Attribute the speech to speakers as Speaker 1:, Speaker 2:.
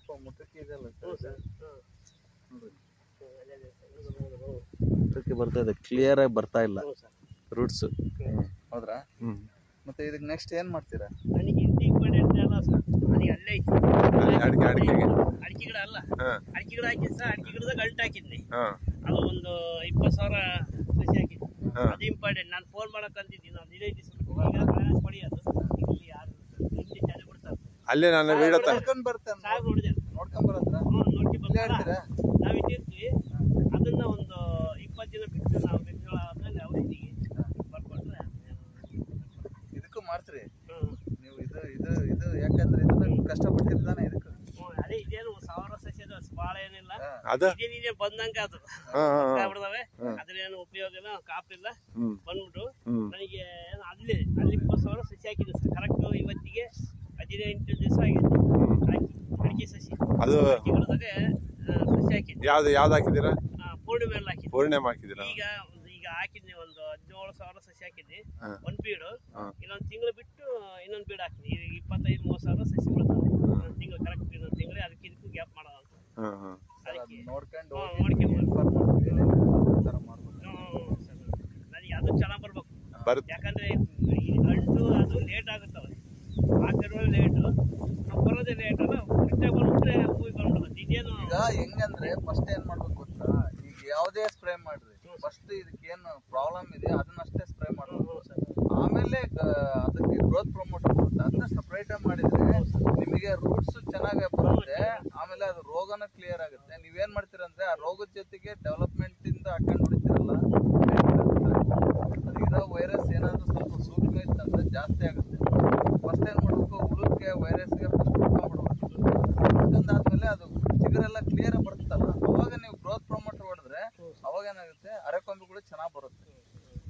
Speaker 1: ಸ್ವಲ್ಪ ಮುಟ್ಟಕ್ಕೆ ಇದೆಲ್ಲ ಮುಟ್ಟಕ್ಕೆ ಬರ್ತಾ ಇದೆ, ಕ್ಲಿಯರ್ ಆಗಿ ಬರ್ತಾ ಇಲ್ಲ ರೂಟ್ಸ್. ಹೌದ್ರಾ? ಮತ್ತೆ ಇದಕ್ಕೆ ನೆಕ್ಸ್ಟ್ ಏನ್ ಮಾಡ್ತೀರಾ?
Speaker 2: ಅಡಿಕೆ ಗಿಡ ಅಲ್ಲ, ಅಡಿಕೆ ಗಿಡ ಹಾಕಿದ್ ಸರ್, ಅಡಿಕೆ ಗಿಡದಾಗ ಗಂಟು ಹಾಕಿದ್ನಿ. ಅದು ಒಂದು 20,000 ಕೃಷಿ ಹಾಕಿದ್ನಿ. ಅದು ಇಂಪಾರ್ಟೆಂಟ್. ನಾನು ಫೋನ್ ಮಾಡಕ್ ಅಂತಿದ್ದೀನಿ, ನಾನು 15 ದಿವಸ ಪಡಿಯೋದು ಇಲ್ಲಿ ಯಾರು ಬಿಡ್ತಾರೆ.
Speaker 3: ಅಲ್ಲೇ ನಾನು ವಿಡಿಯೋ
Speaker 1: ನೋಡ್ಕೊಂಡ್ ಬರ್ತೇನೆ, ನೋಡ್ಕೊಂಡ್ ಬರತ್ರ
Speaker 2: ನಾವ್ ಇಟ್ಟಿರ್ತೀವಿ. ಅದನ್ನ ಒಂದು 20 ದಿನ ಬಿಟ್ಟು ನಾವು ಆದ್ಮೇಲೆ ಔಷಧಿಗೆ ಬರ್ಕೊಂಡ್ರೆ
Speaker 1: ಇದಕ್ಕೂ ಮಾಡ್ತೀರಿ ನೀವು. ಇದು ಇದು ಇದು ಯಾಕಂದ್ರೆ ಇದನ್ನ ಕಷ್ಟಪಟ್ಟಿರ್ತಾನೆ ಇದಕ್ಕೆ.
Speaker 2: ಅದೇ ಇದೇನು 1000 ಸಸ್ಯದ ಬಾಳ ಏನಿಲ್ಲ, ಇದೇ ಬಂದಂಗ ಅದು ಬಿಡ್ದಾವೆ. ಅದ್ರೇನು ಉಪಯೋಗ ಇಲ್ಲ, ಕಾಪಿಲ್ಲ. ಬಂದ್ಬಿಟ್ಟು ನನಗೆ ಅಲ್ಲಿ 20,000 ಸಸಿ ಹಾಕಿದೆ ಸರ್. ಕರೆಕ್ಟ್ ಇವತ್ತಿಗೆ 18 ದಿವಸ ಆಗಿದೆ ಹಾಕಿ ಅಡಿಕೆ ಸಸಿ.
Speaker 3: ಅದು
Speaker 2: ಗಿಡದಾಗ ಸಸಿ ಹಾಕಿದ್ದೆ.
Speaker 3: ಯಾವ್ದು ಹಾಕಿದ್ದೀರಾ?
Speaker 2: ಪೂರ್ಣಿಮೆ ಎಲ್ಲ ಹಾಕಿದ್ದೆ.
Speaker 3: ಪೂರ್ಣಿಮೆ ಹಾಕಿದ್ದೀರಾ?
Speaker 2: ಈಗ ಹಾಕಿದ್ನಿ ಒಂದು 17,000 ಸಸಿ ಹಾಕಿದ್ನಿ. ಒಂದ್ ಬೀಡು ಇನ್ನೊಂದು ತಿಂಗಳು ಬಿಟ್ಟು ಇನ್ನೊಂದು ಬೀಡು ಹಾಕಿದ್ನಿ. ಈಗ 25-30 ಸಾವಿರ ಸಸಿ ಬರ್ತದೆ. ಇನ್ನೊಂದು ತಿಂಗಳು ಕರೆಕ್ಟ್, ಇನ್ನೊಂದು ತಿಂಗಳು ಅದಕ್ಕೆ ಇದಕ್ಕೂ ಗ್ಯಾಪ್ ಮಾಡೋದು ಅಂತ. ಅದಕ್ಕೆ
Speaker 1: ನೋಡ್ಕೊಂಡು
Speaker 2: ನನಗೆ ಅದು ಚೆನ್ನಾಗಿ ಬರ್ಬೇಕು. ಯಾಕಂದ್ರೆ ಗಂಟು ಅದು ಲೇಟ್ ಆಗುತ್ತವೆ, ಹಾಕಿರೋದು ಲೇಟು, ನಾವು ಬರೋದೇ ಲೇಟ್ ಅಲ್ಲ. ಬಿಟ್ಟೆ ಬಂದ್ಬಿಟ್ರೆ ಹೂವಿ ಬಂದ್ಬಿಡುತ್ತೆ. ಇದೇನು
Speaker 1: ಈಗ ಹೆಂಗಂದ್ರೆ ಫಸ್ಟ್ ಏನ್ ಮಾಡ್ಬೇಕು ಗೊತ್ತಾ? ಈಗ ಯಾವುದೇ ಸ್ಪ್ರೇ ಮಾಡ್ರಿ, ಫಸ್ಟ್ ಇದಕ್ಕೇನು ಪ್ರಾಬ್ಲಮ್ ಇದೆ ಅದನ್ನಷ್ಟೇ ಸ್ಪ್ರೇ ಮಾಡ್ಬೇಕು. ಆಮೇಲೆ ಅದಕ್ಕೆ ಗ್ರೋತ್ ಪ್ರಮೋಟರ್ ಬರುತ್ತೆ, ಅದನ್ನ ಸಪ್ರೇಟ್ ಮಾಡಿದ್ರೆ ನಿಮಗೆ ರೂಟ್ಸ್ ಚೆನ್ನಾಗಿ ಬರುತ್ತೆ. ಆಮೇಲೆ ಅದು ರೋಗನ ಕ್ಲಿಯರ್ ಆಗುತ್ತೆ. ನೀವೇನ್ ಮಾಡ್ತೀರಂದ್ರೆ ಆ ರೋಗದ ಜೊತೆಗೆ ಡೆವಲಪ್ಮೆಂಟ್ ಇಂದ ಹಾಕೊಂಡು ಹೊಡಿತೀರಲ್ಲ, ಅದಿರೋ ವೈರಸ್ ಏನಾದ್ರು ಸ್ವಲ್ಪ ಸೂಕ್ಷ್ಮ ಇತ್ತಂದ್ರೆ ಜಾಸ್ತಿ ಆಗುತ್ತೆ. ಫಸ್ಟ್ ಏನ್ ಮಾಡ್ಬೇಕು, ಹುಳುಕ್ಕೆ ವೈರಸ್ಗೆ ಫಸ್ಟ್ ಹೊಡ್ಕೊಂಡ್ಬಿಡ್ಬೇಕು. ಹೊಡ್ಕೊಂಡಾದ್ಮೇಲೆ ಅದು ಚಿಗುರೆಲ್ಲ ಕ್ಲಿಯರ್ ಬರುತ್ತಲ್ಲ, ಅವಾಗ ನೀವು ಗ್ರೋತ್ ಪ್ರಮೋಟರ್ ಹೊಡೆದ್ರೆ ಅವಾಗ ಏನಾಗುತ್ತೆ, ಅರೆಕೊಂಬೆಗಳು ಚೆನ್ನಾಗಿ ಬರುತ್ತೆ.